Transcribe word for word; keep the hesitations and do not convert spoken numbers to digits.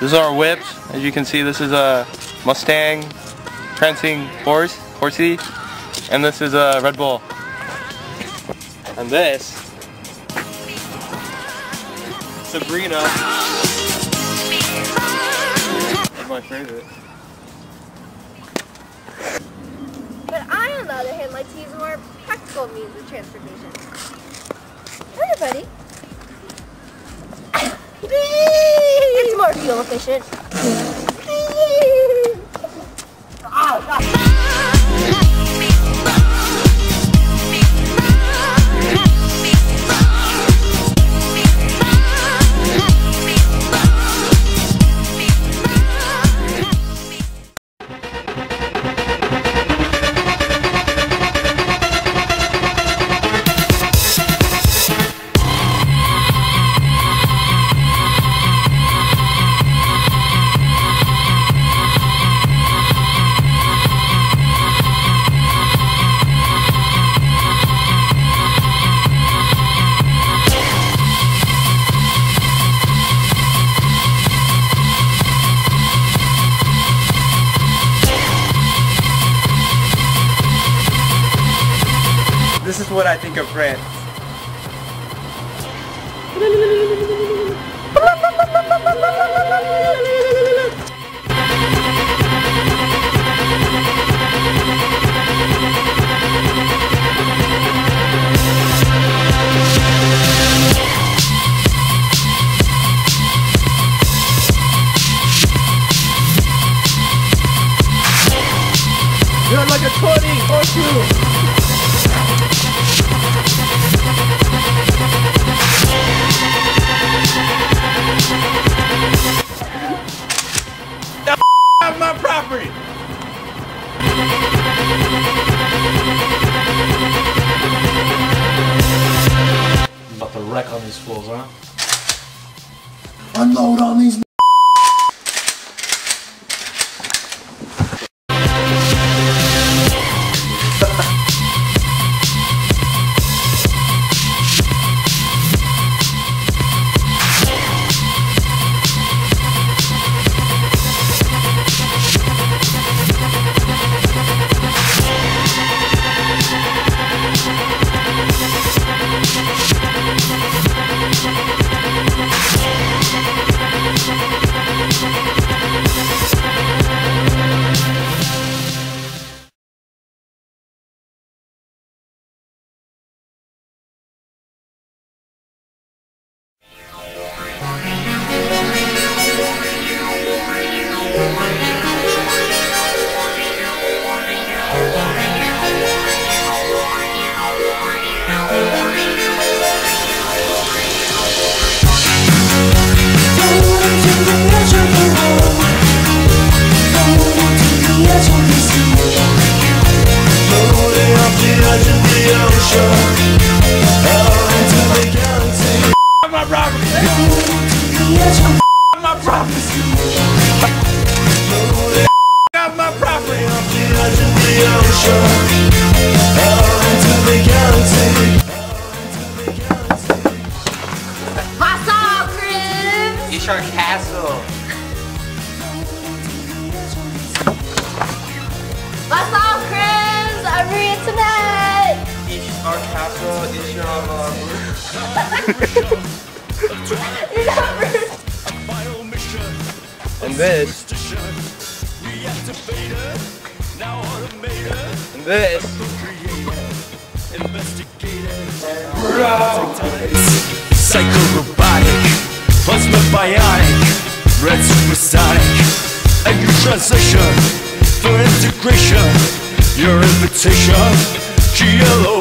This is our whips. As you can see, this is a Mustang prancing horse, horsey, and this is a Red Bull. And this, Sabrina, is my favorite. But I, on the other hand, like to use more practical means of transportation. Everybody. It's more fuel efficient. Oh, God. This is what I think of France. You're like a twenty or two. Out my property. I'm about to wreck on these fools, huh? Unload on these. My property. My property. Got my property. What's up, Chris? Ishar Castle. What's up, Chris? I'm here tonight. Ishar Castle. Ishar. And this. And this. Psycho-robotic, plasma bionic, red supersonic, a new transition for integration, your invitation, G L O